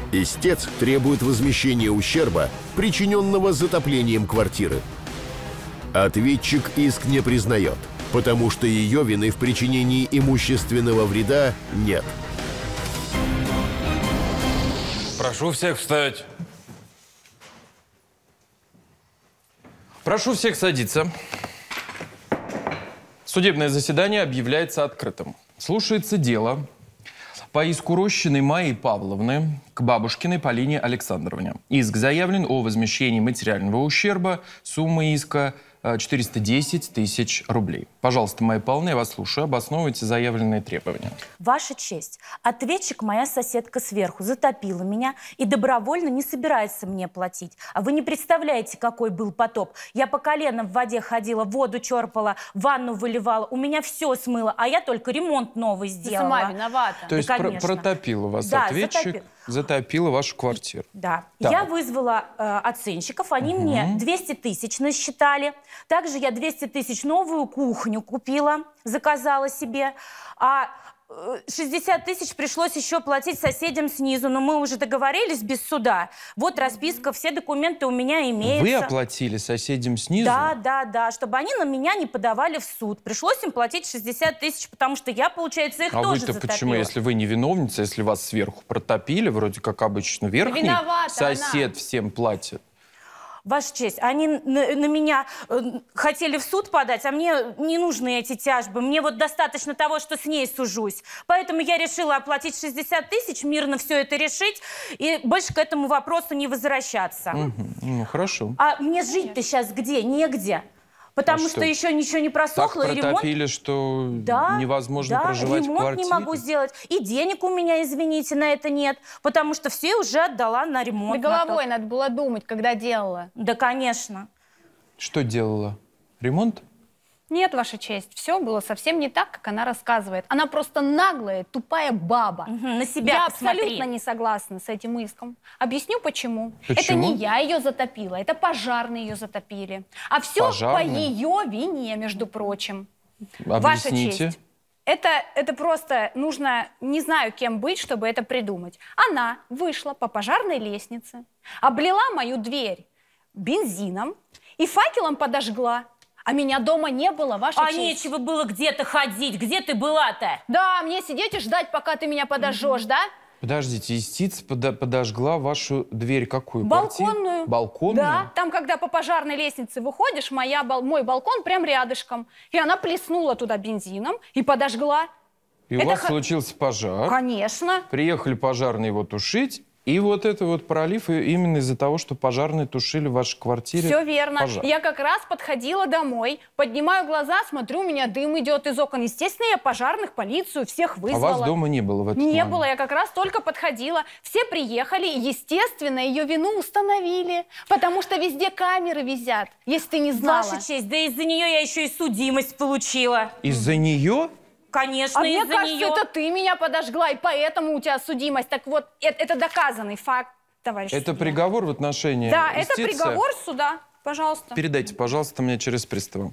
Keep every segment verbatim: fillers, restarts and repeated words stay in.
Истец требует возмещения ущерба, причиненного затоплением квартиры. Ответчик иск не признает, потому что ее вины в причинении имущественного вреда нет. Прошу всех встать. Прошу всех садиться. Судебное заседание объявляется открытым. Слушается дело по иску Рощиной Майи Павловны к бабушкиной Полине Александровне. Иск заявлен о возмещении материального ущерба. Сумма иска четыреста десять тысяч рублей. Пожалуйста, Майя Павловна, я вас слушаю. Обосновывайте заявленные требования. Ваша честь, ответчик, моя соседка сверху, затопила меня и добровольно не собирается мне платить. А вы не представляете, какой был потоп. Я по коленам в воде ходила, воду черпала, ванну выливала. У меня все смыло, а я только ремонт новый сделала. Ты сама виновата. То есть да, про протопила вас да, ответчик, затопил. затопила вашу квартиру. Да. Так. Я вызвала э, оценщиков, они угу. мне двести тысяч насчитали. Также я двести тысяч новую кухню купила, заказала себе. А шестьдесят тысяч пришлось еще платить соседям снизу, но мы уже договорились без суда. Вот расписка, все документы у меня имеются. Вы оплатили соседям снизу? Да, да, да, чтобы они на меня не подавали в суд. Пришлось им платить шестьдесят тысяч, потому что я, получается, их а тоже вы-то затопила. почему, если вы не виновница, если вас сверху протопили, вроде как обычно верхний виновата сосед она. всем платит? Ваша честь, они на, на меня э, хотели в суд подать, а мне не нужны эти тяжбы. Мне вот достаточно того, что с ней сужусь. Поэтому я решила оплатить шестьдесят тысяч, мирно все это решить и больше к этому вопросу не возвращаться. Угу. Ну, хорошо. А мне жить-то сейчас где? Негде. Потому а что, что еще ничего не просохло. Так протопили, ремонт... что да, невозможно да, проживать в квартире? ремонт не могу сделать. И денег у меня, извините, на это нет. Потому что все уже отдала на ремонт. Да головой надо было думать, когда делала. Да, конечно. Что делала? Ремонт? Нет, Ваша честь, все было совсем не так, как она рассказывает. Она просто наглая, тупая баба. Угу, на себя Я посмотри. абсолютно не согласна с этим иском. Объясню, почему. Почему? Это не я ее затопила, это пожарные ее затопили. А все Пожарные? по ее вине, между прочим. Объясните. Ваша честь. Это, это просто нужно, не знаю, кем быть, чтобы это придумать. Она вышла по пожарной лестнице, облила мою дверь бензином и факелом подожгла. А меня дома не было, Ваша а честь. А нечего было где-то ходить. Где ты была-то? Да, мне сидеть и ждать, пока ты меня подожжешь, mm-hmm. да? Подождите, истица подо подожгла вашу дверь какую? Балконную. Квартиру? Балконную? Да, там, когда по пожарной лестнице выходишь, моя, мой балкон прям рядышком. И она плеснула туда бензином и подожгла. И это у вас х... случился пожар. Конечно. Приехали пожарные его тушить. И вот это вот пролив именно из-за того, что пожарные тушили в вашей квартире. Все верно. Пожар. Я как раз подходила домой, поднимаю глаза, смотрю, у меня дым идет из окон. Естественно, я пожарных, полицию, всех вызвала. А вас дома не было в этот Не момент? было, я как раз только подходила. Все приехали, и, естественно, ее вину установили. Потому что везде камеры висят, если ты не знала. Ваша честь, да из-за нее я еще и судимость получила. Из-за нее? Конечно, а мне из-за кажется, нее. это ты меня подожгла, и поэтому у тебя судимость. Так вот, это, это доказанный факт, товарищ Это судья. приговор в отношении Да, истицы? это приговор суда. Пожалуйста. Передайте, пожалуйста, мне через пристава.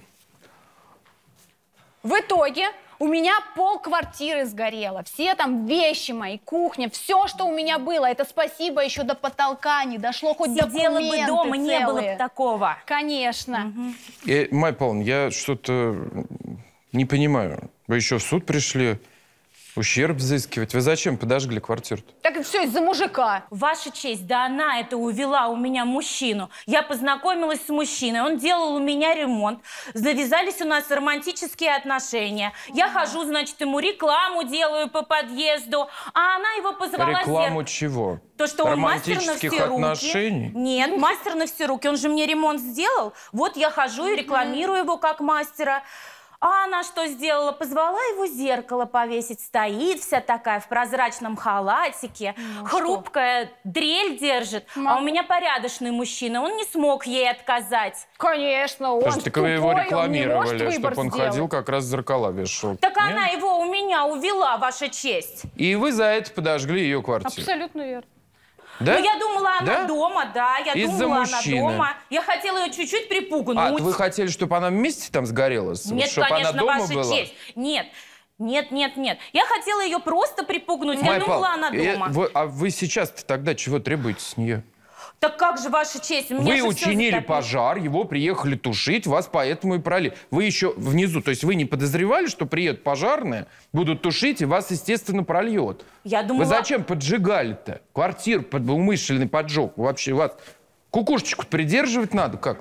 В итоге у меня пол квартиры сгорело. Все там вещи мои, кухня, все, что у меня было. Это спасибо еще до потолка не дошло, хоть Сидела документы бы дома, целые. не было бы такого. Конечно. Угу. Э, Майя Павловна, я что-то не понимаю. Вы еще в суд пришли ущерб взыскивать. Вы зачем подожгли квартиру-то? Так это все из-за мужика. Ваша честь, да она это увела у меня мужчину. Я познакомилась с мужчиной, он делал у меня ремонт. Завязались у нас романтические отношения. Я хожу, значит, ему рекламу делаю по подъезду, а она его позвала... Рекламу зер... чего? То, что он мастер на все отношений? руки. Нет, мастер на все руки. Он же мне ремонт сделал. Вот я хожу и рекламирую его как мастера. А она что сделала? Позвала его зеркало повесить. Стоит вся такая в прозрачном халатике, ну, хрупкая, что? Дрель держит. Мам. А у меня порядочный мужчина, он не смог ей отказать. Конечно, он Слушайте, так вы его рекламировали, чтобы он сделать. ходил, как раз зеркала вешал. Так Нет? она его у меня увела, Ваша честь. И вы за это подожгли ее квартиру? Абсолютно верно. Да? Ну, я думала, она да? дома, да, я Из-за думала, мужчины. она дома. Я хотела ее чуть-чуть припугнуть. А, вы хотели, чтобы она вместе там сгорела? Нет, чтобы конечно, она дома Ваша была? честь. Нет. Нет, нет, нет. Я хотела ее просто припугнуть. Майя Я думала, она Павловна, дома. э, вы- а вы сейчас-то тогда чего требуете с нее? Так как же, Ваша честь? У меня Вы же всё учинили затопило. пожар, его приехали тушить, вас поэтому и пролили. Вы еще внизу, то есть вы не подозревали, что приедут пожарные, будут тушить и вас, естественно, прольет? Я думала... Вы зачем поджигали-то? Квартиру под умышленный поджог. Вообще вас кукушечку придерживать надо как?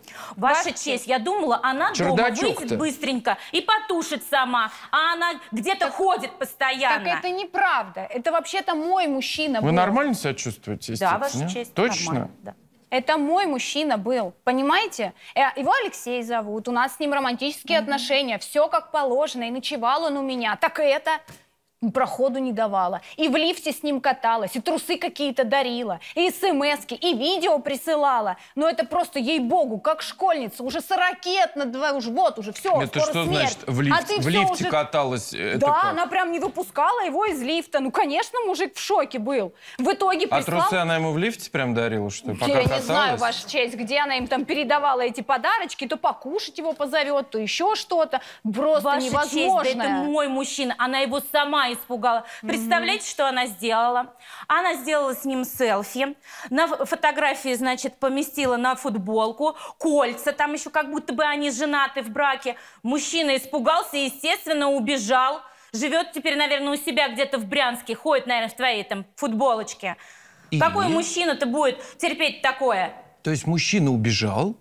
Ваша честь, я думала, она дома Чердачок-то. выйдет быстренько и потушит сама, а она где-то ходит постоянно. Так это неправда. Это вообще-то мой мужчина Вы был. нормально себя чувствуете? Да, естественно, Ваша нет? честь. Точно? Нормально, да. Это мой мужчина был, понимаете? Э, Его Алексей зовут, у нас с ним романтические mm-hmm. отношения, все как положено, и ночевал он у меня. Так и это проходу не давала. И в лифте с ним каталась, и трусы какие-то дарила, и смски, и видео присылала. Но это просто, ей-богу, как школьница, уже сорокет на два, уже вот уже, все, Это скоро что смерть. значит в, лифт- А ты в всё лифте уже... каталась? Это Да, как? она прям не выпускала его из лифта. Ну, конечно, мужик в шоке был. В итоге А прислал... трусы она ему в лифте прям дарила, что ли, пока Я не каталась? знаю, Ваша честь, где она им там передавала эти подарочки, то покушать его позовет, то еще что-то. Просто Ваша невозможно. честь, да это мой мужчина. Она его сама испугала. Представляете, что она сделала? Она сделала с ним селфи. На ф- фотографии, значит, поместила на футболку кольца. Там еще как будто бы они женаты в браке. Мужчина испугался и, естественно, убежал. Живет теперь, наверное, у себя где-то в Брянске. Ходит, наверное, в твоей там футболочке. И? Какой мужчина-то будет терпеть такое? То есть мужчина убежал?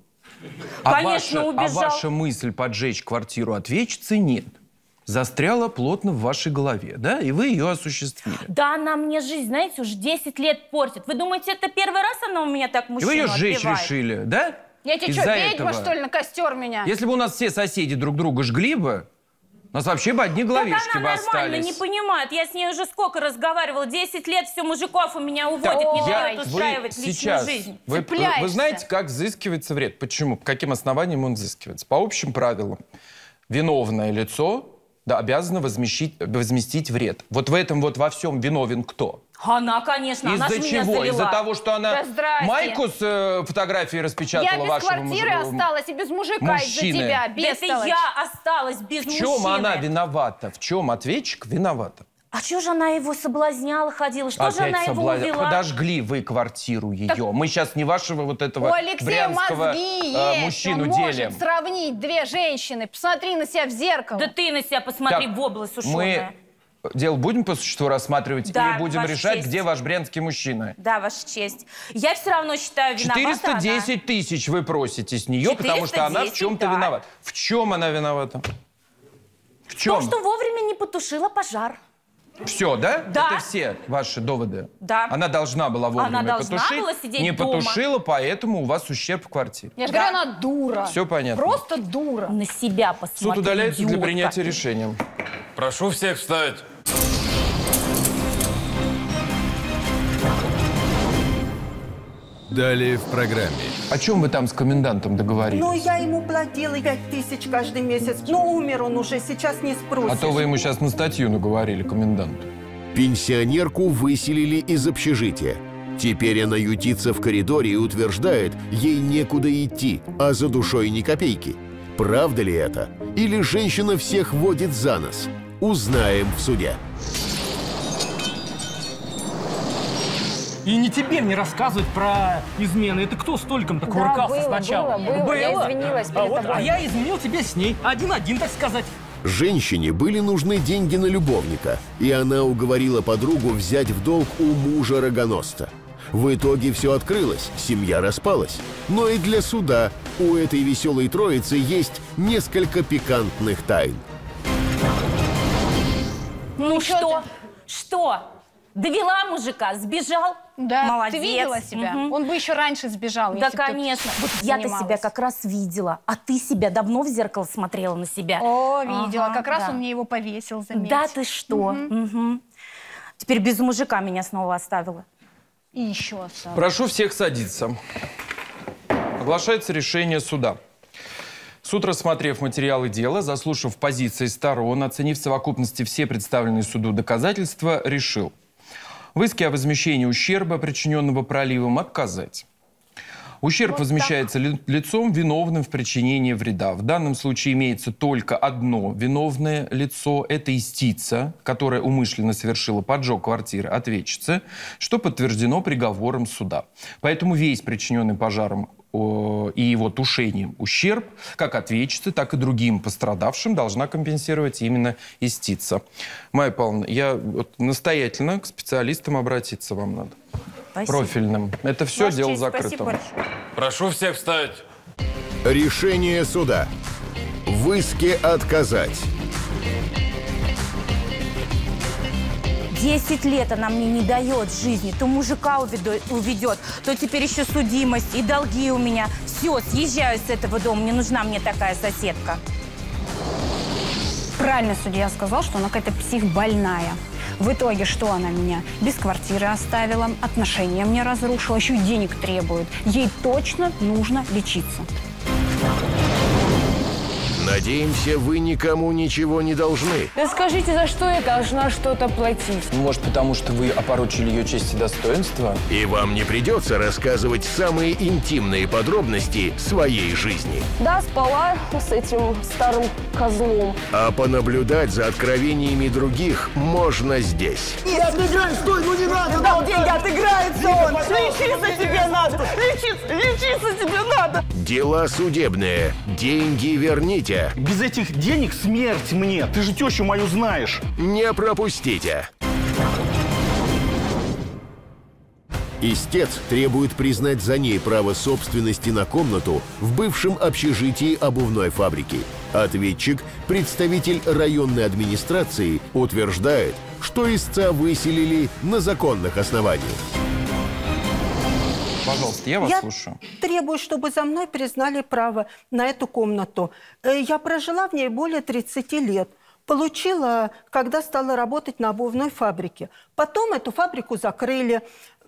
Конечно, а ваша, убежал. А ваша мысль поджечь квартиру ответчицы нет. Застряла плотно в вашей голове, да? И вы ее осуществили. Да она мне жизнь, знаете, уже десять лет портит. Вы думаете, это первый раз она у меня так И мужчину вы ее сжечь отбивает? решили, да? Я тебе Из-за что, ведьма, этого. что ли, на костер меня? Если бы у нас все соседи друг друга жгли бы, у нас вообще бы одни Так головешки она бы нормально, остались. не понимает. Я с ней уже сколько разговаривала. десять лет все мужиков у меня уводит, Так, не я- дает вы устраивать личную сейчас, жизнь. Вы, вы, Цепляешься. вы знаете, как взыскивается вред? Почему? По каким основаниям он взыскивается? По общим правилам. Виновное лицо да, обязано возмещить, возместить вред. Вот в этом вот во всем виновен кто? Она, конечно, она же Из-за меня чего? залила. Из-за того, что она Да здрасте. майку с э, фотографией распечатала Я без вашего квартиры мужа- осталась и без мужика из-за мужчины. тебя, Да без это я осталась без В чем мужчины. она виновата? В чем ответчик виновата? А что же она его соблазняла, ходила? Что же она его соблазн- увела? Подожгли вы квартиру ее. Мы сейчас не вашего вот этого У Алексея брянского мозги э, есть. мужчину Он делим. может сравнить две женщины. Посмотри на себя в зеркало. Да ты на себя посмотри, Так, в область сушеная. мы дело будем по существу рассматривать Да, или будем Ваша решать, честь. где ваш брянский мужчина? Да, Ваша честь. Я все равно считаю, виновата четыреста десять тысяч вы просите с нее, потому что она в четыреста десять, чем-то да. виновата. В чем она виновата? В она. чем? То, что вовремя не потушила пожар. Все, да? Да. Это все ваши доводы? Да. Она должна была вовремя Она должна потушить, была сидеть не дома. потушила, поэтому у вас ущерб в квартире. Я же Да. говорю, она дура. Все понятно. Просто дура. На себя посмотри, Суд удаляется для идиотка. принятия решения. Прошу всех встать. Далее в программе. О чем вы там с комендантом договорились? Ну, я ему платила пять тысяч каждый месяц. Но умер он уже, сейчас не спросишь. А то вы ему сейчас на статью наговорили, коменданту. Пенсионерку выселили из общежития. Теперь она ютится в коридоре и утверждает, ей некуда идти, а за душой ни копейки. Правда ли это? Или женщина всех водит за нос? Узнаем в суде. И не тебе мне рассказывать про измены. Это кто стольком-то Да, кувыркался было, сначала? было, было. Я извинилась А, перед вот, тобой. а я изменил тебе с ней. Один-один, так сказать. Женщине были нужны деньги на любовника, и она уговорила подругу взять в долг у мужа-рогоносца. В итоге все открылось, семья распалась. Но и для суда у этой веселой троицы есть несколько пикантных тайн. Ну чё что? Что? Довела мужика, сбежал? Да, Молодец. ты видела себя? Мгм. Он бы еще раньше сбежал, Да, если бы ты конечно. Вот я-то занималась. себя как раз видела. А ты себя давно в зеркало смотрела на себя? О, видела. Ага, как раз да. он мне его повесил, заметь. Да ты что? Мгм. Теперь без мужика меня снова оставила. И еще осталось. Прошу всех садиться. Оглашается решение суда. Суд, рассмотрев материалы дела, заслушав позиции сторон, оценив в совокупности все представленные суду доказательства, решил в иске о возмещении ущерба, причиненного проливом, отказать. Ущерб Вот возмещается ли, лицом, виновным в причинении вреда. В данном случае имеется только одно виновное лицо. Это истица, которая умышленно совершила поджог квартиры ответчицы, что подтверждено приговором суда. Поэтому весь причиненный пожаром и его тушением ущерб как ответчице, так и другим пострадавшим должна компенсировать именно истица. Майя Павловна, я вот настоятельно к специалистам обратиться вам надо. Спасибо. Профильным. Это все Ваша дело честь, закрыто. спасибо большое. Прошу всех встать. Решение суда. В иске отказать. Десять лет она мне не дает жизни. То мужика уведет, уведет, то теперь еще судимость и долги у меня. Все, съезжаю с этого дома. Не нужна мне такая соседка. Правильно судья сказал, что она какая-то психбольная. В итоге, что она меня без квартиры оставила, отношения мне разрушила, еще и денег требует. Ей точно нужно лечиться. Надеемся, вы никому ничего не должны. Да скажите, за что я должна что-то платить? Может, потому что вы опорочили ее честь и достоинство? И вам не придется рассказывать самые интимные подробности своей жизни. Да, спала с этим старым козлом. А понаблюдать за откровениями других можно здесь. Нет, отыграй, стой, ну не надо! Ты дал деньги, отыграется он! Лечиться тебе надо! Лечиться, лечиться тебе надо! Дела судебные. Деньги верните. Без этих денег смерть мне. Ты же тещу мою знаешь. Не пропустите. Истец требует признать за ней право собственности на комнату в бывшем общежитии обувной фабрики. Ответчик, представитель районной администрации, утверждает, что истца выселили на законных основаниях. Пожалуйста, я вас Я слушаю. требую, чтобы за мной признали право на эту комнату. Э, Я прожила в ней более тридцати лет. Получила, когда стала работать на обувной фабрике. Потом эту фабрику закрыли.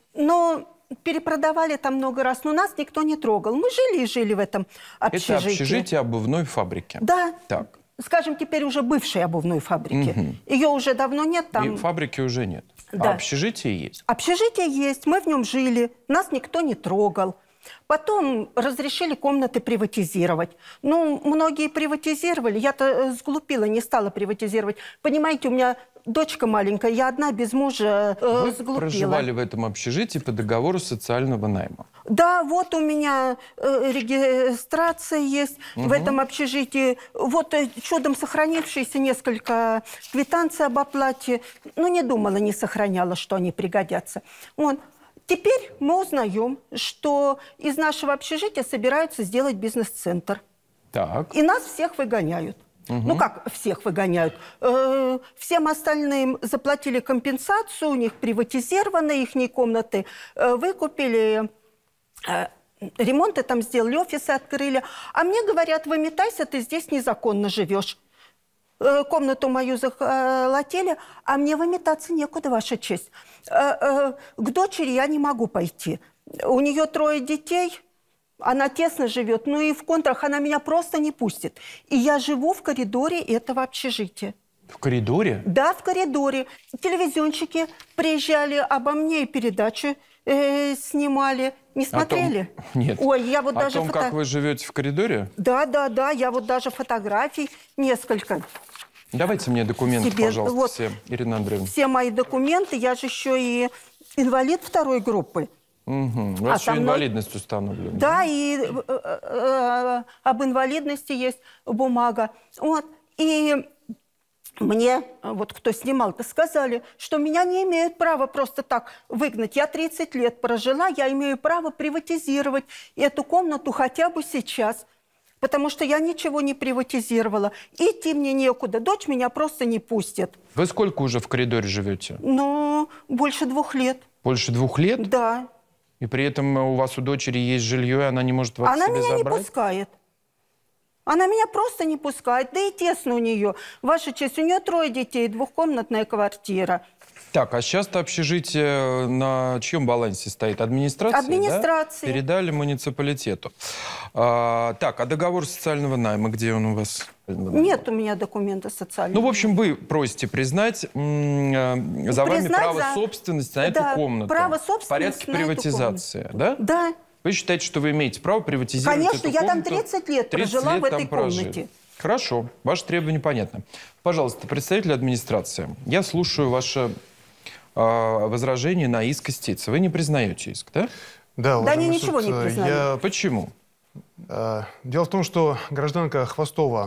Но перепродавали там много раз. Но нас никто не трогал. Мы жили и жили в этом общежитии. Это общежитие обувной фабрики. Да. Так. Скажем, теперь уже бывшей обувной фабрики. Угу. Ее уже давно нет там. И фабрики уже нет. Да. А общежитие есть. Общежитие есть, мы в нем жили, нас никто не трогал. Потом разрешили комнаты приватизировать. Ну, многие приватизировали, я-то сглупила, не стала приватизировать. Понимаете, у меня дочка маленькая, я одна без мужа э, Вы сглупила. проживали в этом общежитии по договору социального найма. Да, вот у меня э, регистрация есть угу. в этом общежитии. Вот э, чудом сохранившиеся несколько квитанций об оплате. Ну, не думала, не сохраняла, что они пригодятся. Вот. Теперь мы узнаем, что из нашего общежития собираются сделать бизнес-центр. Так. И нас всех выгоняют. Угу. Ну, как всех выгоняют? Э, всем остальным заплатили компенсацию, у них приватизированы их комнаты, э, выкупили, э, ремонты там сделали, офисы открыли. А мне говорят, выметайся, ты здесь незаконно живешь. Э, комнату мою захватили, а мне выметаться некуда, Ваша честь. Э, э, к дочери я не могу пойти. У нее трое детей. Она тесно живет, ну и в контрах она меня просто не пустит. И я живу в коридоре этого общежития. В коридоре? Да, в коридоре. Телевизионщики приезжали обо мне и передачу э, снимали. Не смотрели? О том... Нет. Ой, я вот О даже том, фото... как вы живете в коридоре? Да, да, да, я вот даже фотографий несколько. Давайте мне документы, Себе... пожалуйста, вот. все, Ирина Андреевна. Все мои документы, я же еще и инвалид второй группы. Угу. У вас А еще со мной- инвалидность установлена. Да, и э, э, э, об инвалидности есть бумага. Вот. И мне, вот кто снимал-то, сказали, что меня не имеют права просто так выгнать. Я тридцать лет прожила, я имею право приватизировать эту комнату хотя бы сейчас. Потому что я ничего не приватизировала. Идти мне некуда, дочь меня просто не пустит. Вы сколько уже в коридоре живете? Ну, больше двух лет. Больше двух лет? Да. И при этом у вас у дочери есть жилье, и она не может вас Она к себе меня забрать? не пускает. Она меня просто не пускает. Да и тесно у нее. Ваша честь, у нее трое детей, двухкомнатная квартира. Так, а сейчас-то общежитие на чьем балансе стоит? Администрация? Администрация. Да? Передали муниципалитету. А, так, а договор социального найма, где он у вас? Нет у меня документа социального. Ну, в общем, вы просите признать м, за вами Признать право за- собственности на эту Да, комнату. право В собственности порядке на эту приватизации, да? Да. Вы считаете, что вы имеете право приватизировать Конечно, эту я комнату? там тридцать лет прожила лет в этой там прожили. комнате. Хорошо, ваши требования понятны. Пожалуйста, представитель администрации, я слушаю ваше э, возражение на иск истицы. Вы не признаете иск, да? Да, Да они уважаемый ничего суд, не признают. я, Почему? э, дело в том, что гражданка Хвостова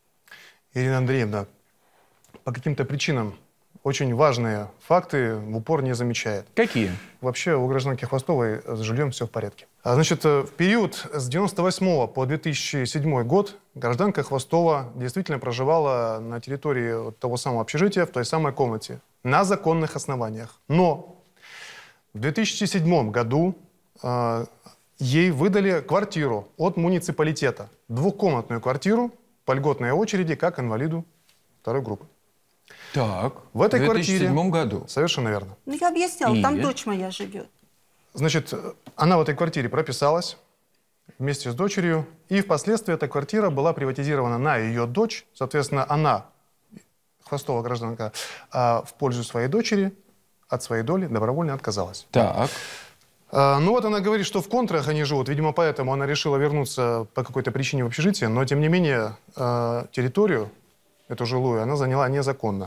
Ирина Андреевна по каким-то причинам очень важные факты в упор не замечает. Какие? Вообще у гражданки Хвостовой с жильем все в порядке. А, значит, в период с девяносто восьмого по две тысячи седьмой год гражданка Хвостова действительно проживала на территории того самого общежития, в той самой комнате, на законных основаниях. Но в две тысячи седьмом году э, ей выдали квартиру от муниципалитета. Двухкомнатную квартиру по льготной очереди, как инвалиду второй группы. Так, В этой в две тысячи седьмом квартире... году. Совершенно верно. Ну, я объясняла, И? там дочь моя живет. Значит, она в этой квартире прописалась вместе с дочерью, и впоследствии эта квартира была приватизирована на ее дочь. Соответственно, она, Хвостова гражданка, а, в пользу своей дочери от своей доли добровольно отказалась. Так. А, ну вот она говорит, что в контрах они живут. Видимо, поэтому она решила вернуться по какой-то причине в общежитие. Но, тем не менее, а, территорию, эту жилую, она заняла незаконно.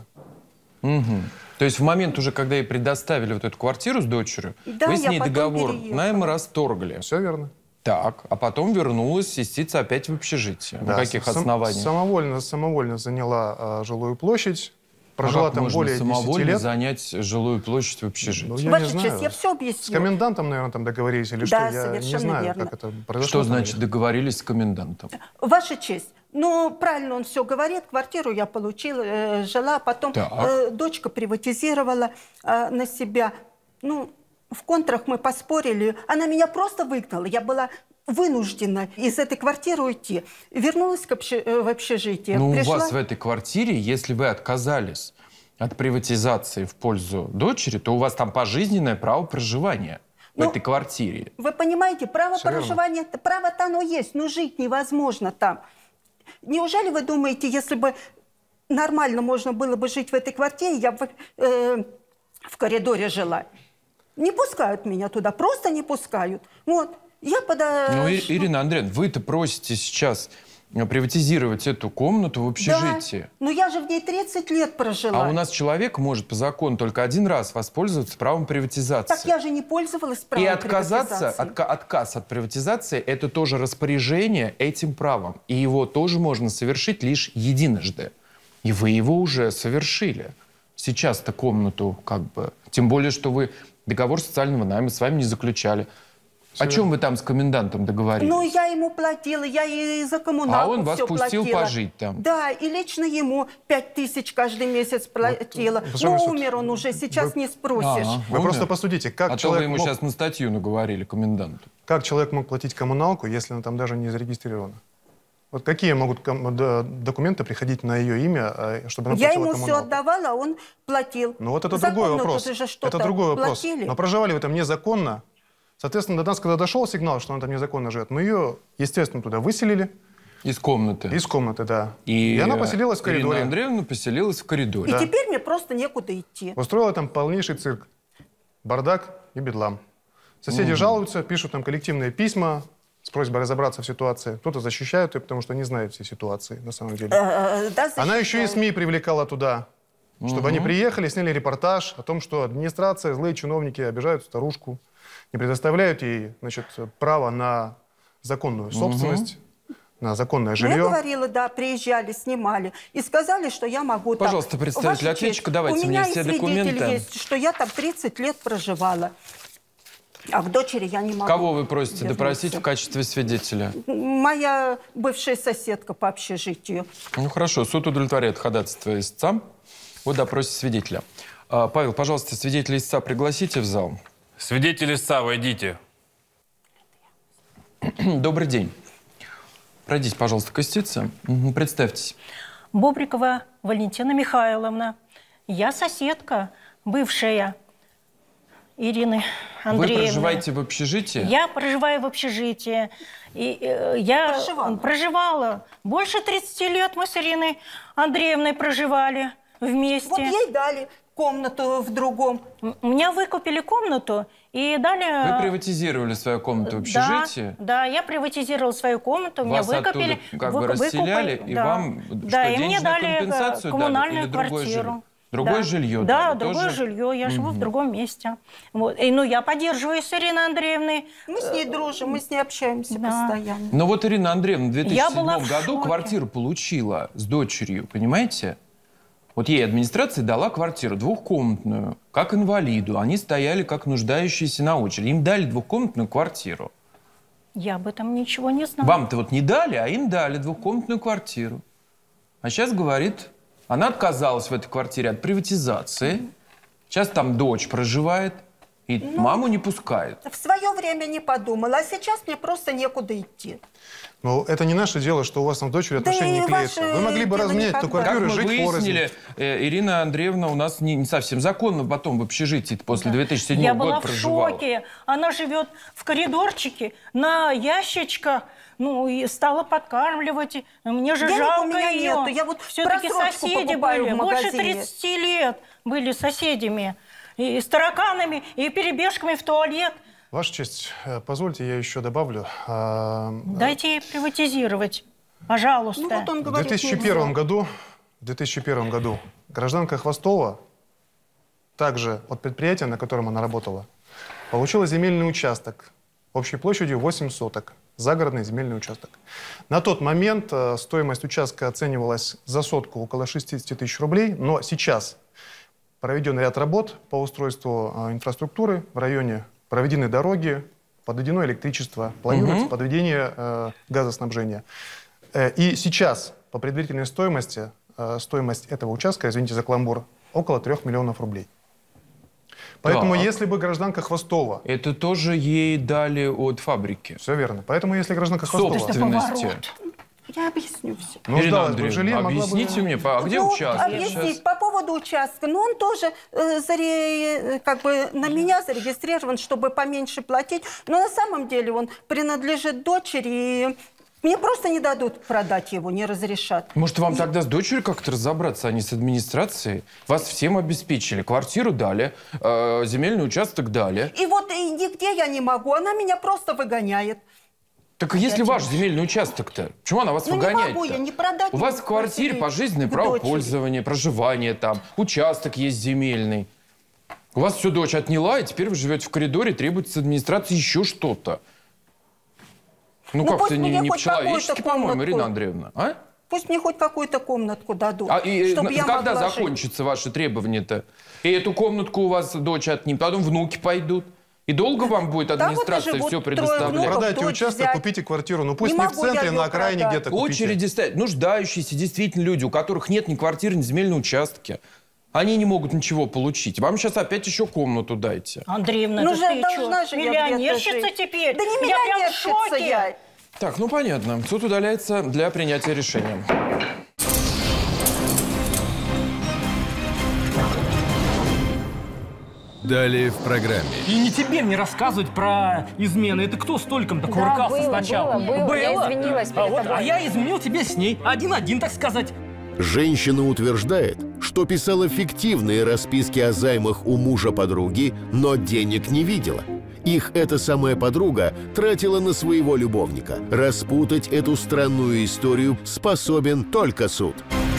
Угу. То есть в момент уже, когда ей предоставили вот эту квартиру с дочерью, Да, вы с я ней потом договор переехала. найма расторгли. Все верно. Так, а потом вернулась истица опять в общежитие. На Да, каких сам- основаниях? Самовольно, самовольно заняла а, жилую площадь. А Прожила как там можно более десяти самовольно лет. занять жилую площадь в общежитии? Ну, я Ваша не знаю. честь, я все С объясню. комендантом, наверное, там договорились или Да, что, я не совершенно знаю, верно. как это произошло. Что там, значит или- договорились с комендантом? Ваша честь, ну, правильно он все говорит. Квартиру я получила, э, жила, потом Так. э, дочка приватизировала э, на себя. Ну, в контрах мы поспорили. Она меня просто выгнала. Я была вынуждена из этой квартиры уйти. Вернулась к обще- э, в общежитие. Ну, Пришла- у вас в этой квартире, если вы отказались от приватизации в пользу дочери, то у вас там пожизненное право проживания в Ну, этой квартире. Вы понимаете, право Всё верно. проживания, право-то оно есть, но жить невозможно там. Неужели вы думаете, если бы нормально можно было бы жить в этой квартире, я бы э, в коридоре жила? Не пускают меня туда, просто не пускают. Вот, я подо... Ну, И- Ирина Андреевна, вы-то просите сейчас приватизировать эту комнату в общежитии. Да, но я же в ней тридцать лет прожила. А у нас человек может по закону только один раз воспользоваться правом приватизации. Так я же не пользовалась правом И отказаться, приватизации. отка- отказ от приватизации – это тоже распоряжение этим правом. И его тоже можно совершить лишь единожды. И вы его уже совершили. Сейчас-то комнату как бы... Тем более, что вы договор социального найма с вами не заключали. О чем вы там с комендантом договорились? Ну, я ему платила, я и за коммуналку А он вас всё пустил платила. пожить там? Да, и лично ему пять тысяч каждый месяц платила. Вот, Но уважаемый суд, умер он уже, сейчас вы- не спросишь. Ага. Вы Умер? просто посудите, как, А то вы человек ему мог, сейчас на статью наговорили, коменданту. как человек мог платить коммуналку, если она там даже не зарегистрирована? Вот какие могут ком- д- документы приходить на ее имя, а, чтобы она Я платила ему все коммуналку? отдавала, а он платил. Ну вот это За другой комнату вопрос. же что-то Это другой вопрос. платили. Но проживали вы там незаконно. Соответственно, до нас, когда дошел сигнал, что она там незаконно живет, мы ее, естественно, туда выселили. Из комнаты. Из комнаты, да. И, И она поселилась в Ирина коридоре. Андреевна поселилась в коридоре. И теперь мне просто некуда идти. Устроила там полнейший цирк. Бардак и бедлам. Соседи жалуются, пишут там коллективные письма с просьбой разобраться в ситуации. Кто-то защищает ее, потому что не знает всей ситуации на самом деле. Э, да, Она еще и защищаю. СМИ привлекала туда, чтобы они приехали, сняли репортаж о том, что администрация, злые чиновники обижают старушку, не предоставляют ей, значит, право на законную собственность, на законное Ну, жилье. я говорила, да, приезжали, снимали. И сказали, что я могу там... Пожалуйста, представитель Ваша честь, ответчика, давайте у мне меня все и свидетель документы. есть, что я там тридцать лет проживала. А к дочери я не могу. Кого вы просите вернуться. допросить в качестве свидетеля? Моя бывшая соседка по общежитию. Ну хорошо, суд удовлетворяет ходатайство истца о допросе свидетеля. А, Павел, пожалуйста, свидетеля истца пригласите в зал. Свидетель истца, войдите. Добрый день. Пройдите, пожалуйста, к истице. Мгм, представьтесь. Бобрикова Валентина Михайловна. Я соседка, бывшая Ирины Андреевны. Вы проживаете в общежитии? Я проживаю в общежитии. И, э, я Проживала. проживала. Больше тридцати лет мы с Ириной Андреевной проживали вместе. Вот ей дали комнату в другом. У меня выкупили комнату и дали... Вы приватизировали свою комнату в общежитии? Да, да, я приватизировала свою комнату, меня Вас выкупили. оттуда как бы расселяли, выкупали, и да. вам да, что, и мне денежную дали компенсацию коммунальную дали или другое квартиру. жилье? Другое да. жилье Да, дали, другое тоже? жилье. Я живу Угу. в другом месте. Вот. И, ну, я поддерживаю с Ириной Андреевной. Мы с ней дружим, мы с ней общаемся Да. постоянно. Но вот Ирина Андреевна в две тысячи Я была седьмом в году шоке. квартиру получила с дочерью, понимаете? Вот ей администрация дала квартиру двухкомнатную, как инвалиду. Они стояли как нуждающиеся на очереди. Им дали двухкомнатную квартиру. Я об этом ничего не знаю. Вам-то вот не дали, а им дали двухкомнатную квартиру. А сейчас говорит, она отказалась в этой квартире от приватизации. Сейчас там дочь проживает, и Ну, маму не пускает. В свое время не подумала, а сейчас мне просто некуда идти. Но это не наше дело, что у вас там с дочерью Да отношения и не клеятся. ваше Вы могли бы дело разменять эту никогда. Как квартиру мы и жить выяснили, порознь. э, Ирина Андреевна у нас не, не совсем законно потом в общежитии после две тысячи седьмого Я года была в проживала. шоке. Она живет в коридорчике на ящичках. Ну, и стала подкармливать. Мне же Денег жалко у меня ее. нету. Я вот Все-таки просрочку соседи покупаю были. в Больше магазине. тридцати лет были соседями. И с тараканами, и перебежками в туалет. Ваша честь, э, позвольте, я еще добавлю. А, Дайте ей приватизировать. Пожалуйста. Ну вот он В говорит, две тысячи первом году, в две тысячи первом году гражданка Хвостова, также от предприятия, на котором она работала, получила земельный участок общей площадью восемь соток. Загородный земельный участок. На тот момент э, стоимость участка оценивалась за сотку около шестидесяти тысяч рублей, но сейчас проведен ряд работ по устройству э, инфраструктуры в районе, проведены дороги, подведено электричество, планируется Мгм. подведение э, газоснабжения. Э, и сейчас по предварительной стоимости, э, стоимость этого участка, извините за каламбур, около трех миллионов рублей. Поэтому Так. если бы гражданка Хвостова... Это тоже ей дали от фабрики. Все верно. Поэтому если гражданка Хвостова... Собственности. Я объясню все. нуждалась Ирина бы в Андреевна, жилье, могла бы- объясните мне, а где Ну, участок объяснить сейчас? по поводу участка. Ну, он тоже э, заре- как бы на меня зарегистрирован, чтобы поменьше платить. Но на самом деле он принадлежит дочери, и мне просто не дадут продать его, не разрешат. Может, вам тогда с дочерью как-то разобраться, а не с администрацией? Вас всем обеспечили. Квартиру дали, э, земельный участок дали. И вот и нигде я не могу, она меня просто выгоняет. Так если ваш земельный участок-то, почему она вас Ну, не выгоняет-то? могу я не продать. У вас в квартире пожизненное к право дочери. пользования, проживание там, участок есть земельный. У вас всю дочь отняла, и теперь вы живете в коридоре, требуется с администрации еще что-то. Ну, Ну, как-то пусть не, мне не хоть по-человечески, какую-то по-моему, комнатку. Ирина Андреевна. А? Пусть мне хоть какую-то комнатку дадут, А и, чтобы на- я когда могла жить. закончатся ваши требования-то? И эту комнатку у вас дочь отнимет, потом внуки пойдут. И долго вам будет Да вот и администрация живут все трое предоставлять? внуков. Продайте дочь участок, взять. купите квартиру. Ну пусть Не не, в могу я центре, её на окраине продать. где-то купите. Очереди стоят нуждающиеся действительно люди, у которых нет ни квартиры, ни земельного участка. Они не могут ничего получить. Вам сейчас опять еще комнату дайте. Андреевна, Ну да же ты должна чё, же я где-то миллионерщица жить. теперь? Да не Я прям в миллионерщица шоке. я. Так, ну понятно. Суд удаляется для принятия решения. Далее в программе. И не тебе мне рассказывать про измены. Это кто стольком-то кувыркался было, сначала? было, было. Я извинилась А, перед вот, тобой. а я изменил тебе с ней. Один-один, так сказать. Женщина утверждает, что писала фиктивные расписки о займах у мужа подруги, но денег не видела. Их эта самая подруга тратила на своего любовника. Распутать эту странную историю способен только суд.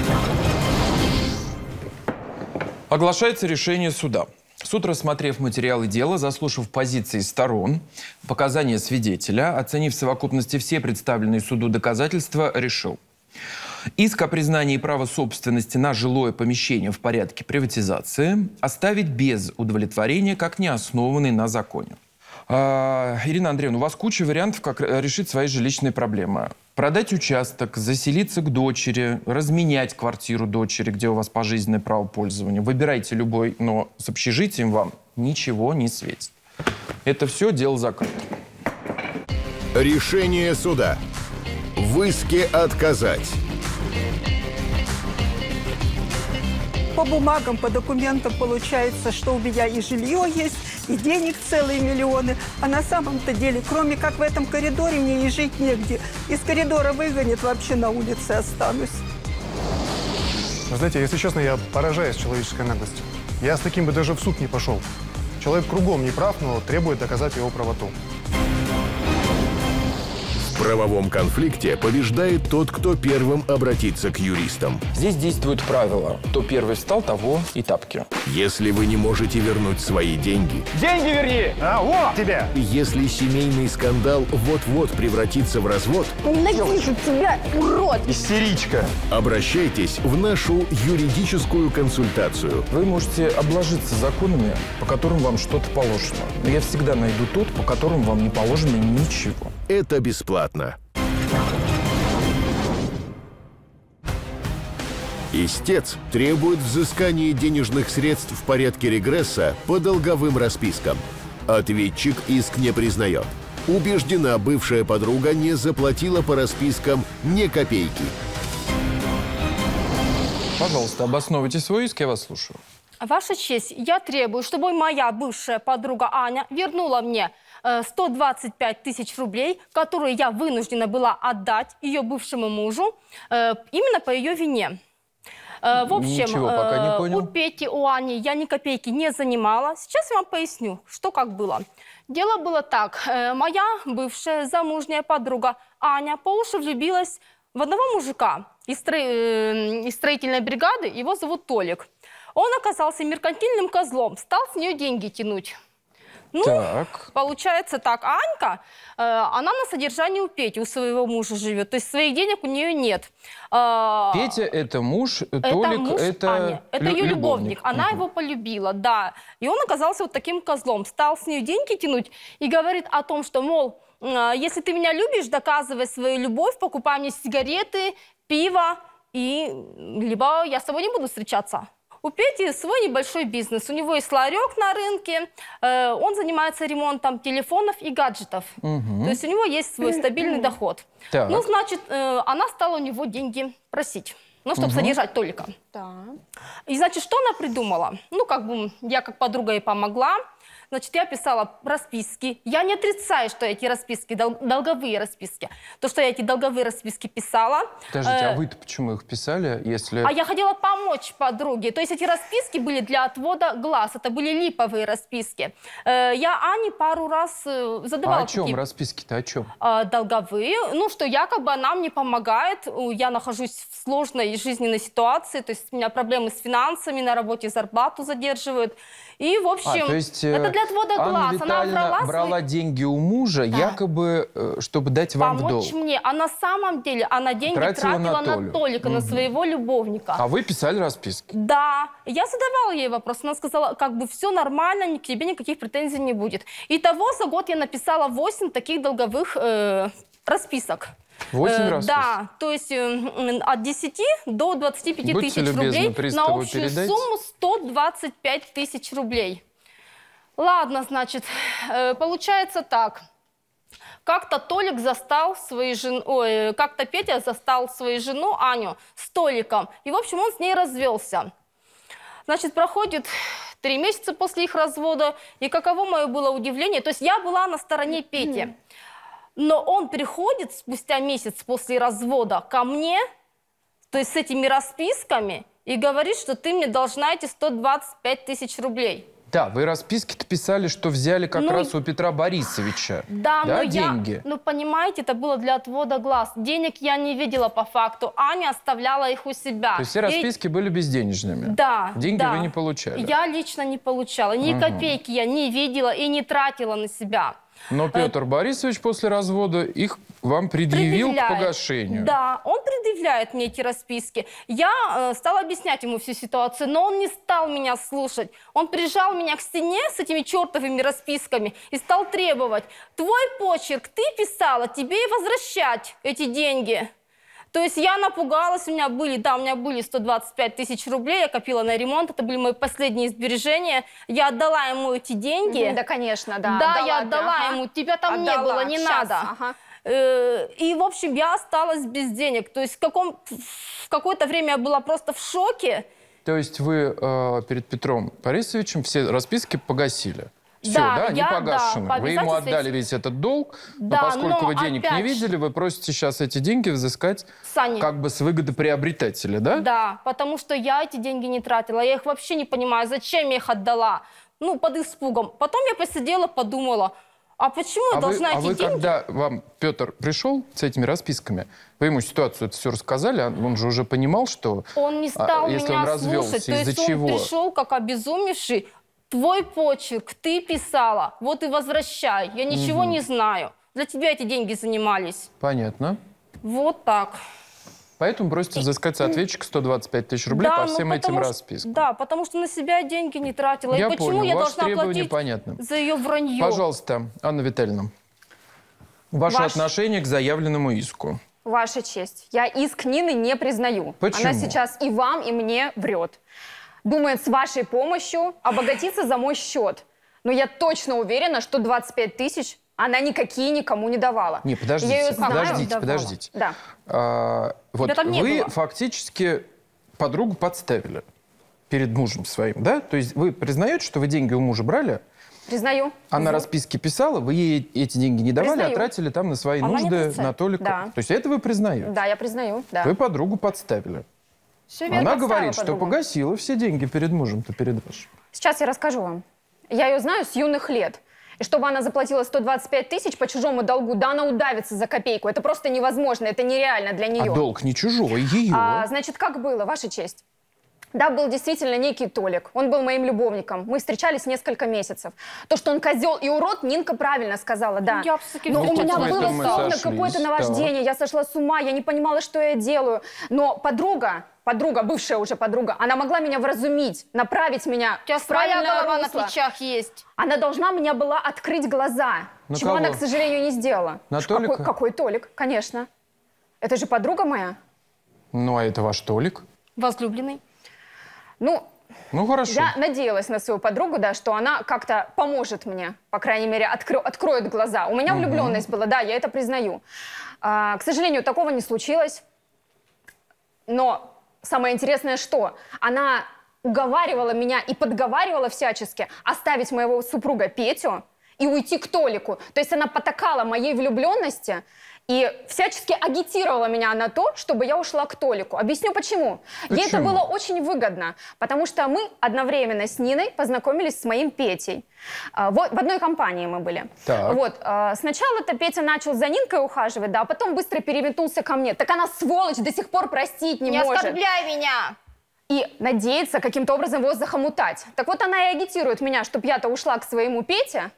Оглашается решение суда. Суд, рассмотрев материалы дела, заслушав позиции сторон, показания свидетеля, оценив в совокупности все представленные суду доказательства, решил: иск о признании права собственности на жилое помещение в порядке приватизации оставить без удовлетворения как неоснованный на законе. А, Ирина Андреевна, у вас куча вариантов, как решить свои жилищные проблемы. Продать участок, заселиться к дочери, разменять квартиру дочери, где у вас пожизненное право пользования. Выбирайте любой, но с общежитием вам ничего не светит. Это все дело закрыто. Решение суда. В иске отказать. По бумагам, по документам получается, что у меня и жилье есть, и денег целые миллионы. А на самом-то деле, кроме как в этом коридоре, мне и жить негде. Из коридора выгонят, вообще на улице останусь. Вы знаете, если честно, я поражаюсь человеческой наглостью. Я с таким бы даже в суд не пошел. Человек кругом не прав, но требует доказать его правоту. В правовом конфликте побеждает тот, кто первым обратится к юристам. Здесь действуют правила. Кто первый встал, того и тапки. Если вы не можете вернуть свои деньги, Деньги верни! А, вот тебе! если семейный скандал вот-вот превратится в развод, Ненавижу тебя, урод! Истеричка! обращайтесь в нашу юридическую консультацию. Вы можете обложиться законами, по которым вам что-то положено. Но я всегда найду тот, по которому вам не положено ничего. Это бесплатно. Истец требует взыскания денежных средств в порядке регресса по долговым распискам. Ответчик иск не признает. Убеждена, бывшая подруга не заплатила по распискам ни копейки. Пожалуйста, обосновывайте свой иск, я вас слушаю. Ваша честь, я требую, чтобы моя бывшая подруга Аня вернула мне э, сто двадцать пять тысяч рублей, которые я вынуждена была отдать ее бывшему мужу э, именно по ее вине. Э, в общем, Ничего пока не э, понял. у Пети, у Ани я ни копейки не занимала. Сейчас я вам поясню, что как было. Дело было так. Э, моя бывшая замужняя подруга Аня по уши влюбилась в одного мужика из, стро... э, из строительной бригады. Его зовут Толик. Он оказался меркантильным козлом, стал с нее деньги тянуть. Ну, Так. получается так, Анька, э, она на содержании у Пети, у своего мужа живет, то есть своих денег у нее нет. Э, Петя – это муж, это Толик муж – это, Ани. Это лю- ее любовник. любовник. Она Мгм. его полюбила, да. И он оказался вот таким козлом, стал с нее деньги тянуть и говорит о том, что, мол, э, если ты меня любишь, доказывай свою любовь, покупай мне сигареты, пиво, и либо я с тобой не буду встречаться. У Пети свой небольшой бизнес. У него есть ларек на рынке. Э, он занимается ремонтом телефонов и гаджетов. Мгм. То есть у него есть свой стабильный доход. Так. Ну, значит, э, она стала у него деньги просить. Ну, чтобы Мгм. содержать Толика. И, значит, что она придумала? Ну, как бы, я как подруга ей помогла. Значит, я писала расписки. Я не отрицаю, что эти расписки, дол- долговые расписки. То, что я эти долговые расписки писала. Подождите, э, а вы-то почему их писали, если… а я хотела помочь подруге. То есть эти расписки были для отвода глаз. Это были липовые расписки. Э, Я Ане пару раз э, задавала А о чем такие, расписки-то, о чем? э, долговые. Ну, что якобы она мне помогает. У- Я нахожусь в сложной жизненной ситуации. То есть у меня проблемы с финансами, на работе зарплату задерживают. И, в общем, А, то есть э, это для отвода Анна глаз. Она Витальевна брала, брала свои- деньги у мужа, якобы, э, чтобы дать вам в долг. помочь мне. А на самом деле она деньги Тратила тратила, на на, Толю. Толика, на Мгм. своего любовника. А вы писали расписки. Да, я задавала ей вопрос, она сказала, как бы все нормально, ни- к тебе никаких претензий не будет. Итого за год я написала восемь таких долговых э, расписок. Восемь Э, расписок? Да, то есть э, м, от десяти до двадцати пяти Будьте тысяч любезны, рублей на приставу общую передайте. сумму сто двадцать пять тысяч рублей. Ладно, значит, э, получается так. Как-то Толик застал свою жену, ой, как-то Петя застал свою жену Аню с Толиком. И, в общем, он с ней развелся. Значит, проходит три месяца после их развода. И каково мое было удивление. То есть я была на стороне Пети. Но он приходит спустя месяц после развода ко мне, то есть с этими расписками, и говорит, что ты мне должна эти сто двадцать пять тысяч рублей. Да, вы расписки-то писали, что взяли как Ну, раз у Петра Борисовича. Да, но деньги. я, ну понимаете, это было для отвода глаз. Денег я не видела по факту. Аня оставляла их у себя. То есть все И- расписки были безденежными? Да. Деньги да. вы не получали? Я лично не получала. Ни Мгм. копейки я не видела и не тратила на себя. Но Петр Борисович после развода их вам предъявил к Предъявляет. погашению. Да, он предъявляет мне эти расписки. Я э, стала объяснять ему всю ситуацию, но он не стал меня слушать. Он прижал меня к стене с этими чертовыми расписками и стал требовать: твой почерк, ты писала, тебе и возвращать эти деньги. То есть я напугалась, у меня были, да, у меня были сто двадцать пять тысяч рублей, я копила на ремонт, это были мои последние сбережения. Я отдала ему эти деньги. Мгм, да, конечно, да. Да, Отдала я ты, отдала ага. ему, тебя там не Отдала, было, не щас, надо. ага. Э, И, в общем, я осталась без денег. То есть в, каком, в какое-то время я была просто в шоке. То есть вы э, перед Петром Борисовичем все расписки погасили? Все, Да, да, они я, да, погашены. по Вы ему обязательству отдали эти- весь этот долг, но Да, поскольку но вы денег не опять же- видели, вы просите сейчас эти деньги взыскать Сани. как бы с выгодоприобретателя, да? Да, потому что я эти деньги не тратила. Я их вообще не понимаю, зачем я их отдала. Ну, под испугом. Потом я посидела, подумала, а почему я А вы, должна а эти вы деньги... когда вам Петр пришел с этими расписками, вы ему ситуацию это все рассказали, а он же уже понимал, что Он не а, стал если меня он развелся, слушать. То из-за есть чего? он пришел как обезумевший. Твой почерк, ты писала, вот и возвращай. Я ничего Мгм. не знаю. Для тебя эти деньги занимались. Понятно. Вот так. Поэтому просите взыскать с ответчика сто двадцать пять тысяч рублей по ну, всем этим потому что- распискам. Да, потому что на себя я деньги не тратила. Я и почему понял, я ваши должна требования платить понятны. за ее вранье? Пожалуйста, Анна Витальевна, ваше Ваш- отношение к заявленному иску. Ваша честь, я иск Нины не признаю. Почему? Она сейчас и вам, и мне врет. Думает, с вашей помощью обогатиться за мой счет. Но я точно уверена, что двадцать пять тысяч она никакие никому не давала. Не, подождите, Я её знаю. подождите, Давала. подождите. Да. А, вот Тебя там не вы было. фактически подругу подставили перед мужем своим, да? То есть вы признаете, что вы деньги у мужа брали, Признаю. она Угу. расписки писала, вы ей эти деньги не давали, Признаю. а тратили там на свои Она не нужды, отрицает. на Толика. Да. То есть это вы признаете? Да, я признаю, да. Вы подругу подставили. Всё верно, Она подставила говорит, что подругу. погасила все деньги перед мужем-то, перед вашим. Сейчас я расскажу вам. Я ее знаю с юных лет. И чтобы она заплатила сто двадцать пять тысяч по чужому долгу, да она удавится за копейку. Это просто невозможно, это нереально для нее. А долг не чужой, ее. А, значит, как было, Ваша честь? Да, был действительно некий Толик. Он был моим любовником. Мы встречались несколько месяцев. То, что он козел и урод, Нинка правильно сказала, да. Я всё-таки Но Ну, у хоть меня в было этом мы словно сошлись, какое-то да. наваждение. Я сошла с ума, я не понимала, что я делаю. Но подруга, подруга, бывшая уже подруга, она могла меня вразумить, направить меня У тебя в своя правильное голова на русло. плечах есть. Она должна меня была открыть глаза, На чего кого? она, к сожалению, не сделала. На Какой- Толика? Какой Толик, конечно. Это же подруга моя. Ну, а это ваш Толик? Возлюбленный. Ну, Ну, хорошо. я надеялась на свою подругу, да, что она как-то поможет мне, по крайней мере, откро- откроет глаза. У меня Мгм. влюбленность была, да, я это признаю. А, к сожалению, такого не случилось. Но самое интересное, что она уговаривала меня и подговаривала всячески оставить моего супруга Петю и уйти к Толику. То есть она потакала моей влюбленности и всячески агитировала меня на то, чтобы я ушла к Толику. Объясню почему. Ей это Почему? было очень выгодно, потому что мы одновременно с Ниной познакомились с моим Петей. А, Вот, в одной компании мы были. Так. Вот, а, сначала-то Петя начал за Нинкой ухаживать, да, а потом быстро переметнулся ко мне. Так она, сволочь, до сих пор простить не, Не может. оскорбляй меня! И надеется каким-то образом его захомутать. Так вот она и агитирует меня, чтобы я-то ушла к своему Пете,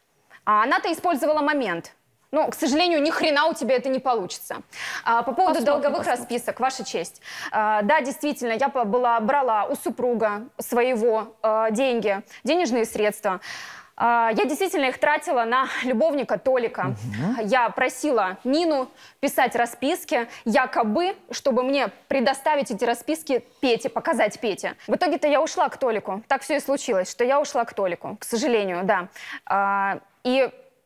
а она-то использовала момент. Но, к сожалению, ни хрена у тебя это не получится. А, по поводу Посмотрим, долговых посмотрим. расписок, Ваша честь. А, да, действительно, я по- была, брала у супруга своего а, деньги, денежные средства. А, я действительно их тратила на любовника Толика. Я просила Нину писать расписки, якобы, чтобы мне предоставить эти расписки Пете, показать Пете. В итоге-то я ушла к Толику. Так все и случилось, что я ушла к Толику, к сожалению, да. А, и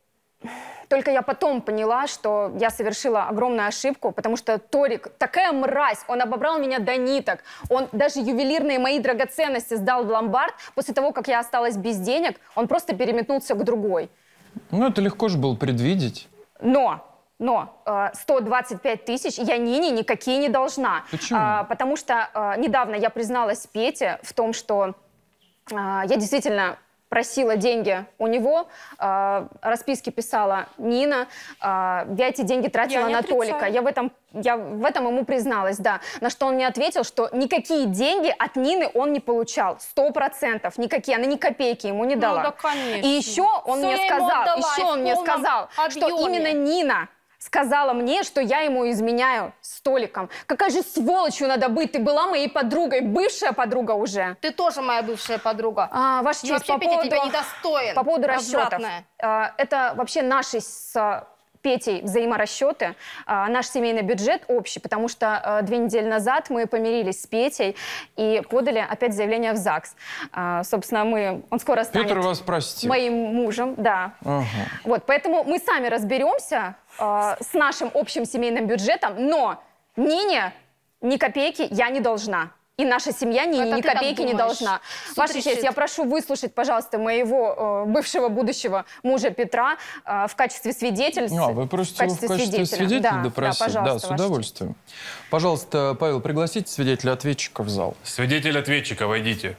только я потом поняла, что я совершила огромную ошибку, потому что Толик такая мразь, он обобрал меня до ниток. Он даже ювелирные мои драгоценности сдал в ломбард. После того, как я осталась без денег, он просто переметнулся к другой. Ну, это легко же было предвидеть. Но, но э, сто двадцать пять тысяч я Нине никакие не должна. Почему? А, потому что э, недавно я призналась Пете в том, что э, я действительно просила деньги у него, э, расписки писала Нина, э, я эти деньги тратила Я не на отрицаю. Толика. Я в этом, я в этом ему призналась, да. На что он мне ответил, что никакие деньги от Нины он не получал, сто процентов, никакие, она ни копейки ему не Ну дала. да, конечно. И еще он Всё мне я ему сказал, отдала, еще и в он мне полном сказал, что объеме. именно Нина сказала мне, что я ему изменяю с Толиком. Какая же сволочью надо быть? Ты была моей подругой, бывшая подруга уже. Ты тоже моя бывшая подруга. А, Ваша И честь, вообще по Петя поводу, тебя недостоин. по поводу расчетов. Развратная. А, это вообще наши с Петей взаиморасчеты, а, наш семейный бюджет общий, потому что а, две недели назад мы помирились с Петей и подали опять заявление в ЗАГС. А, собственно, мы, он скоро станет Петр вас простил. моим мужем, да. Ага. Вот, поэтому мы сами разберемся э, с нашим общим семейным бюджетом, но Нине ни копейки я не должна. И наша семья ни, ни копейки не должна. Ваша честь, я прошу выслушать, пожалуйста, моего э, бывшего будущего мужа Петра э, в качестве свидетеля. А, вы просите его в качестве свидетеля да, допросить? Да, пожалуйста, да, с удовольствием. Пожалуйста, Павел, пригласите свидетеля-ответчика в зал. Свидетель-ответчика, войдите.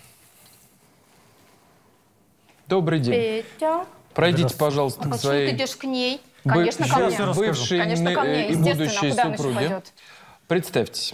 Добрый день. Петя. Пройдите, пожалуйста, А к своей... почему ты идешь к ней? Конечно, ко мне. Бывшей Конечно, ко мне, и будущей куда она еще супруге. пойдет? Представьтесь.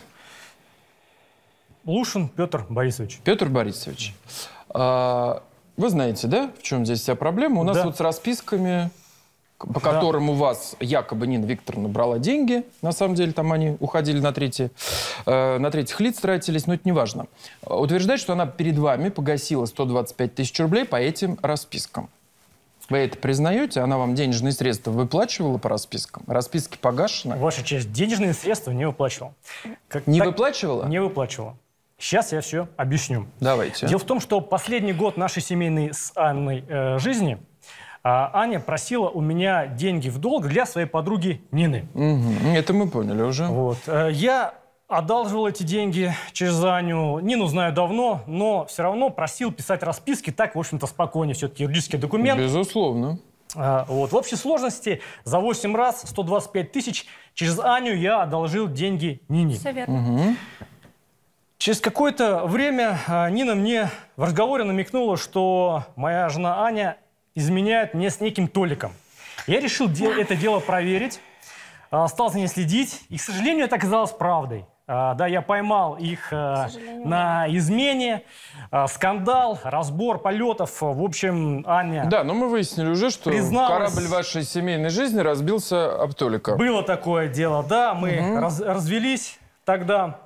Лушин Петр Борисович. Петр Борисович, а, вы знаете, да, в чем здесь вся проблема? У нас Да. вот с расписками, по Да. которым у вас якобы Нина Викторовна брала деньги, на самом деле там они уходили на, третьи, э, на третьих лиц, тратились, но это не важно. Утверждает, что она перед вами погасила сто двадцать пять тысяч рублей по этим распискам. Вы это признаете? Она вам денежные средства выплачивала по распискам? Расписки погашены? Ваша честь, денежные средства не выплачивал. Как, Не так- выплачивала? Не выплачивала. Сейчас я все объясню. Давайте. Дело в том, что последний год нашей семейной с Анной э, жизни а, Аня просила у меня деньги в долг для своей подруги Нины. Угу. Это мы поняли уже. Вот. Э, Я одалживал эти деньги через Аню. Нину знаю давно, но все равно просил писать расписки. Так, в общем-то, спокойнее. Все-таки юридический документ. Безусловно. А, Вот. В общей сложности за восемь раз сто двадцать пять тысяч через Аню я одолжил деньги Нине. Все верно. Угу. Через какое-то время а, Нина мне в разговоре намекнула, что моя жена Аня изменяет мне с неким Толиком. Я решил де- это дело проверить, а, стал за ней следить, и, к сожалению, это оказалось правдой. А, да, я поймал их а, на измене, а, скандал, разбор полетов. В общем, Аня... Да, но мы выяснили уже, что Призналась. корабль вашей семейной жизни разбился об Толика. Было такое дело, да, мы Мгм. раз- развелись тогда.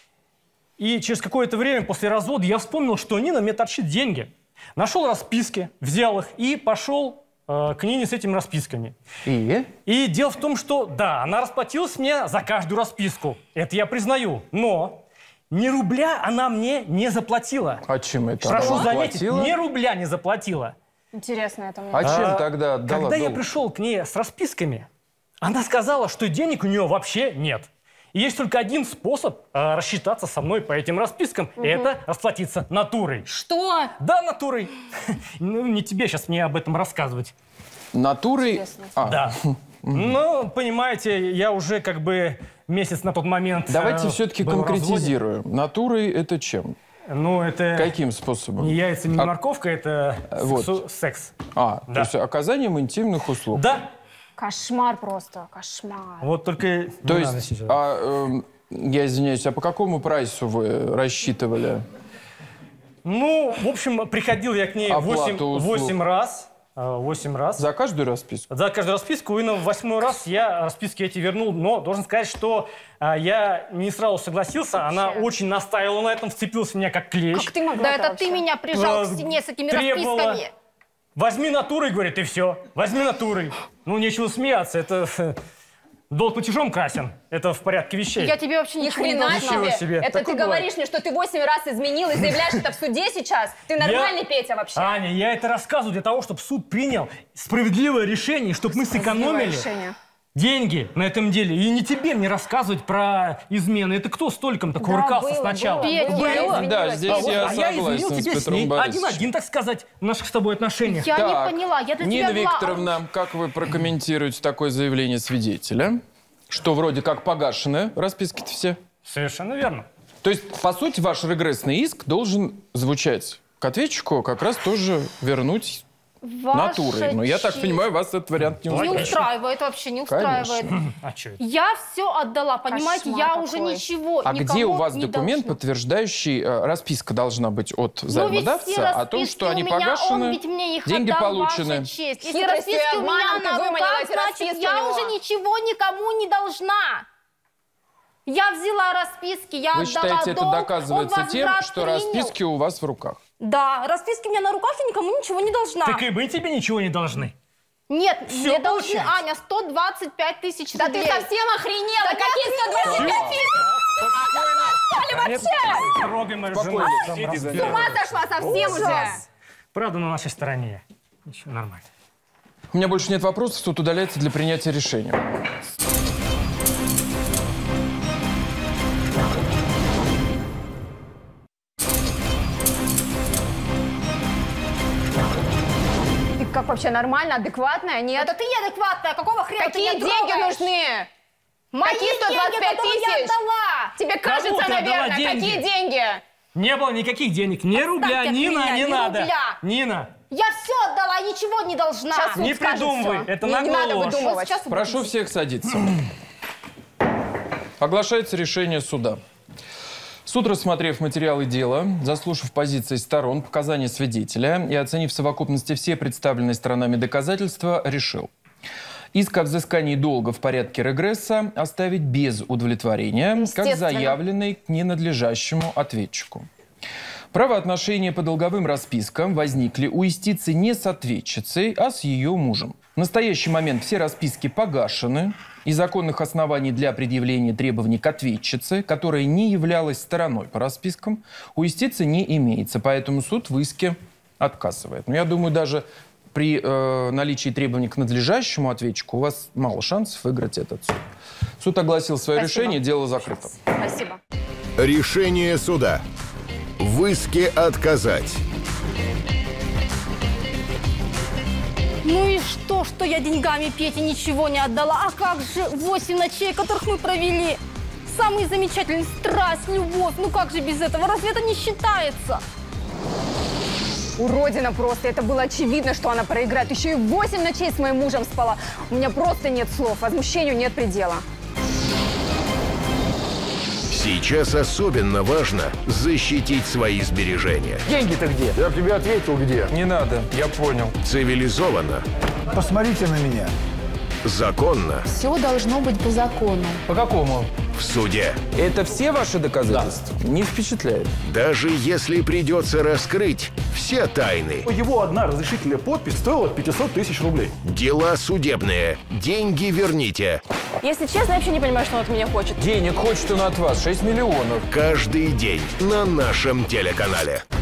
И через какое-то время после развода я вспомнил, что Нина мне торчит деньги. Нашел расписки, взял их и пошел э, к Нине с этими расписками. И? И дело в том, что, да, она расплатилась мне за каждую расписку. Это я признаю. Но ни рубля она мне не заплатила. А чем это? Прошу она заметить, заплатила? ни рубля не заплатила. Интересно это мне. А чем А, тогда отдала Когда я долг? пришел к ней с расписками, она сказала, что денег у нее вообще нет. И есть только один способ э, рассчитаться со мной по этим распискам. И это расплатиться натурой. Что? Да, натурой. Ну, не тебе сейчас мне об этом рассказывать. Натурой? А. Да. Ну, понимаете, я уже как бы месяц на тот момент... Давайте э, все-таки был в разводе. конкретизируем. Натурой это чем? Ну, это... Каким способом? Не яйца, не А- морковка, это Вот. сексу- секс. А, Да. то есть оказанием интимных услуг. Да. Кошмар просто, кошмар. Вот только... То не надо есть, сейчас. а, эм, я извиняюсь, а по какому прайсу вы рассчитывали? Ну, в общем, приходил я к ней восемь, Оплату услуг. восемь раз. э, Восемь раз. За каждую расписку? За каждую расписку. И на восьмой раз я расписки эти вернул. Но должен сказать, что а, я не сразу согласился. Она очень настаивала на этом, вцепилась в меня как клещ. Как ты могла? Да это ты меня прижал Э, к стене с этими требовала. расписками. Возьми натурой, говорит, и все. Возьми натурой. Ну, нечего смеяться. Это э, долг платежом красен. Это в порядке вещей. Я тебе вообще Ни ничего не хрена должна. себе. себе. Это Такое ты бывает. говоришь мне, что ты восемь раз изменил и заявляешь это в суде сейчас? Ты нормальный, Я- Петя, вообще? Аня, я это рассказываю для того, чтобы суд принял справедливое решение, чтобы мы сэкономили решение. деньги на этом деле. И не тебе мне рассказывать про измены. Это кто стольком-то Да, кувыркался было, сначала? было, Петя, было. я Я извинилась. Да, здесь А, вот, я а я изменил согласен с тебе с Петром ней Борисовичем. один-один, так сказать, в наших с тобой отношениях. Я Так, не поняла, я для Нина тебя была... Викторовна, как вы прокомментируете такое заявление свидетеля? Что вроде как погашены расписки-то все? Совершенно верно. То есть, по сути, ваш регрессный иск должен звучать к ответчику как раз тоже вернуть Ваша натурой. Но я так честь. понимаю, вас это вариант не Не устраивает. устраивает вообще, не устраивает. А что это? Я все отдала, понимаете, Кошмар я какой. уже ничего А никому где у вас не документ, должна. подтверждающий, э, расписка должна быть от Ну, ведь взаимодавца все о том, расписки что они у меня, погашены, он ведь мне их деньги отдал, получены. ваша честь. Если Хитростью и расписки у меня обманом ты на выманила руках, эти значит, расписки у я него. уже ничего никому не должна. Я взяла расписки, я Вы отдала считаете, это долг, доказывается он тем, возврат что принял. расписки у вас в руках? Да, расписки у меня на руках, я никому ничего не должна. Так и мы тебе ничего не должны. Нет, Всё мне должны, получается. Аня, сто двадцать пять тысяч Да ты рублей. совсем охренела! Какие сто двадцать пять тысяч? Не трогай мою жену. Там С разберем. ума сошла совсем уже! Правда на нашей стороне. Ничего, нормально. У меня больше нет вопросов, суд удаляется для принятия решения. вообще нормально, адекватная? Нет? Это ты неадекватная, какого хрена Какие ты меня деньги трогаешь? нужны? Мои Какие сто двадцать пять деньги, которые я тысяч? отдала! Тебе Кому кажется, ты отдала наверное, деньги? какие деньги? Не было никаких денег. Ни рубля, от Нина, меня, не ни надо. рубля. Нина, Я все отдала, ничего не должна. Сейчас суд не скажет придумывай, всё. это не, не наглая надо ложь. выдумывать. Сейчас Прошу всех садиться. Оглашается решение суда. Суд, рассмотрев материалы дела, заслушав позиции сторон, показания свидетеля и оценив в совокупности все представленные сторонами доказательства, решил: иск о взыскании долга в порядке регресса оставить без удовлетворения, как Естественно. заявленный к ненадлежащему ответчику. Правоотношения по долговым распискам возникли у истицы не с ответчицей, а с ее мужем. В настоящий момент все расписки погашены, и законных оснований для предъявления требований к ответчице, которая не являлась стороной по распискам, у истицы не имеется. Поэтому суд в иске отказывает. Но я думаю, даже при э, наличии требований к надлежащему ответчику у вас мало шансов выиграть этот суд. Суд огласил свое Спасибо. решение, дело закрыто. Спасибо. Решение суда. В иске отказать. Ну и что, что я деньгами Пете ничего не отдала? А как же восемь ночей, которых мы провели? Самый замечательный страсть, любовь. Ну как же без этого? Разве это не считается? Уродина просто. Это было очевидно, что она проиграет. Еще и восемь ночей с моим мужем спала. У меня просто нет слов. Возмущению нет предела. Сейчас особенно важно защитить свои сбережения. Деньги-то где? Я тебе ответил, где. Не надо, я понял. Цивилизованно, Посмотрите на меня. законно, Все должно быть по закону. По какому? в суде. Это все ваши доказательства? Не впечатляет. Даже если придется раскрыть все тайны. Его одна разрешительная подпись стоила пятьсот тысяч рублей. Дела судебные. Деньги верните. Если честно, я вообще не понимаю, что он от меня хочет. Денег хочет он от вас, шесть миллионов. Каждый день на нашем телеканале.